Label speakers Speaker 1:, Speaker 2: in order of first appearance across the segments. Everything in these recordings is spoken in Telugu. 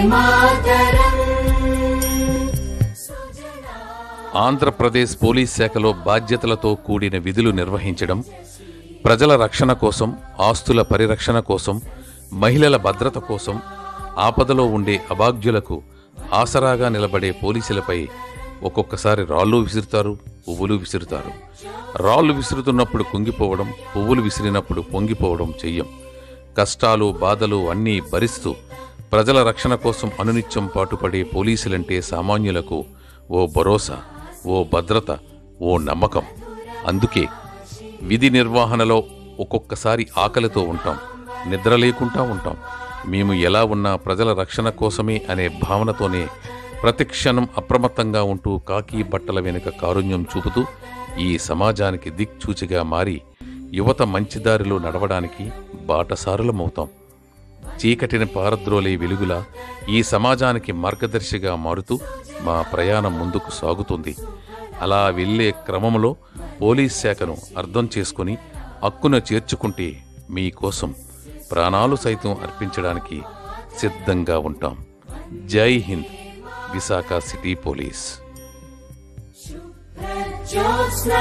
Speaker 1: మాతరం.
Speaker 2: ఆంధ్రప్రదేశ్ పోలీస్ శాఖలో బాధ్యతలతో కూడిన విధులు నిర్వహించడం, ప్రజల రక్షణ కోసం, ఆస్తుల పరిరక్షణ కోసం, మహిళల భద్రత కోసం, ఆపదలో ఉండే అభాగ్యులకు ఆసరాగా నిలబడే పోలీసులపై ఒక్కొక్కసారి రాళ్ళు విసురుతారు, పువ్వులు విసురుతారు. రాళ్ళు విసురుతున్నప్పుడు కుంగిపోవడం, పువ్వులు విసిరినప్పుడు పొంగిపోవడం చెయ్యం. కష్టాలు, బాధలు అన్నీ భరిస్తూ ప్రజల రక్షణ కోసం అనునిత్యం పాటుపడే పోలీసులంటే సామాన్యులకు ఓ భరోసా, ఓ భద్రత, ఓ నమ్మకం. అందుకే విధి నిర్వహణలో ఒక్కొక్కసారి ఆకలితో ఉంటాం, నిద్ర లేకుండా ఉంటాం. మేము ఎలా ఉన్నా ప్రజల రక్షణ కోసమే అనే భావనతోనే ప్రతిక్షణం అప్రమత్తంగా ఉంటూ కాకి బట్టల వెనుక కారుణ్యం చూపుతూ ఈ సమాజానికి దిక్చూచిగా మారి యువత మంచిదారిలో నడవడానికి బాటసారులమవుతాం. చీకటిని పారద్రోలే వెలుగులా ఈ సమాజానికి మార్గదర్శిగా మారుతూ మా ప్రయాణం ముందుకు సాగుతుంది. అలా వెళ్లే క్రమంలో పోలీస్ శాఖను అర్థం చేసుకుని హక్కున చేర్చుకుంటే మీకోసం ప్రాణాలు సైతం అర్పించడానికి సిద్ధంగా ఉంటాం. జై హింద్. Visakha city police.
Speaker 1: జ్యోత్స్నా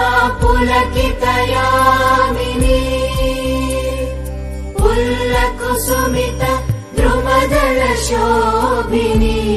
Speaker 1: పులకితయామిని పుల్లకుసుమిత ద్రుమదళ శోభిని